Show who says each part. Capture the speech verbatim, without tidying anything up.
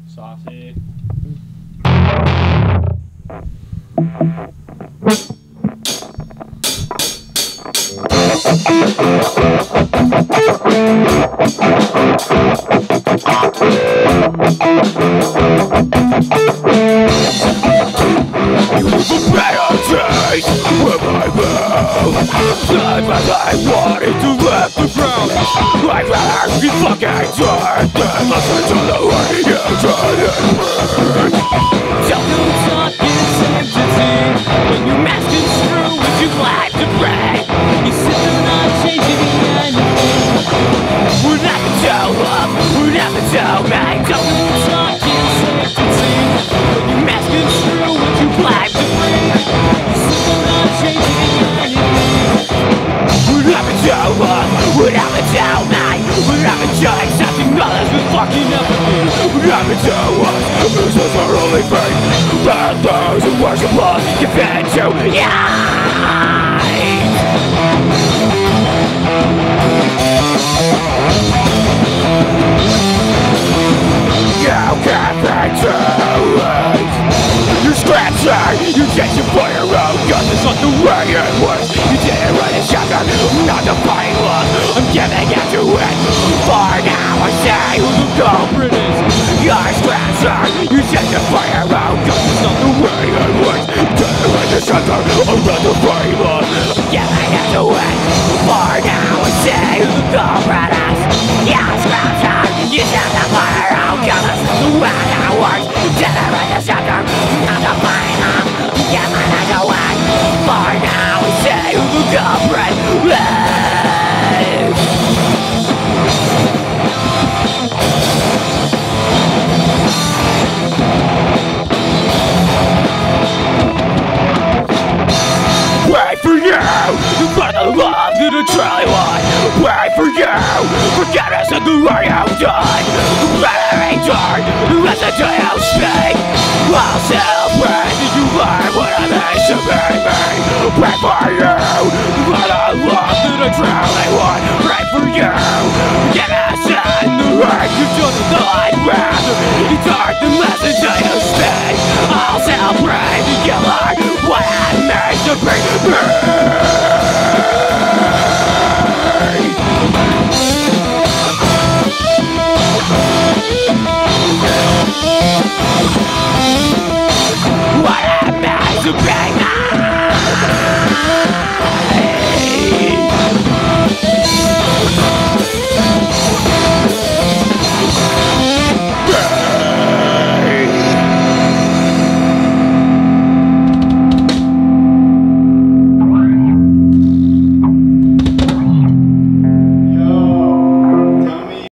Speaker 1: Saucy.
Speaker 2: I wanted to let the ground. I'd rather be fucking dead than listen to the way you try to burn.
Speaker 3: Tell them it's not this entity. When you mask and screw with your life to break, you sit there not changing anything.
Speaker 2: We're not the tell love, we're not the tell me.
Speaker 3: Tell them it's not this entity. When you mask and screw with your life to break, you sit there not changing anything.
Speaker 2: We're not the tell love, we're not the tell me. We're not the tell accepting others with fucking empathy. We're not the tell us, this is our only faith. That those who worship us defend to unite. You can't be too late. You're scratching, you get your fire out. Cause it's not the way it works. You didn't write a shotgun, not the fight love. I'm giving it to it. For now I say who the culprit is. You're scratching, you set your fire out. Cause it's not the way it works. You didn't write a shotgun, I'm not the fight love. I'm giving it to it. For now I say who the culprit is. You're scratching, you set the fire out. Cause it's not the way it works. You didn't write a shotgun, not the fight love. I'm giving it to it. For now I say who the culprit is. Wait for you, for the love that I truly want. Wait for you, forget us and the way you've done. Better return, listen to you speak. I'll celebrate that you learn what it means to be me. Pray for you, for the love that I truly want. Pray for you, forget us and the hurt you've done with the I'd rather. It's hard to listen to you speak. I'll celebrate that you learn what it means to be me.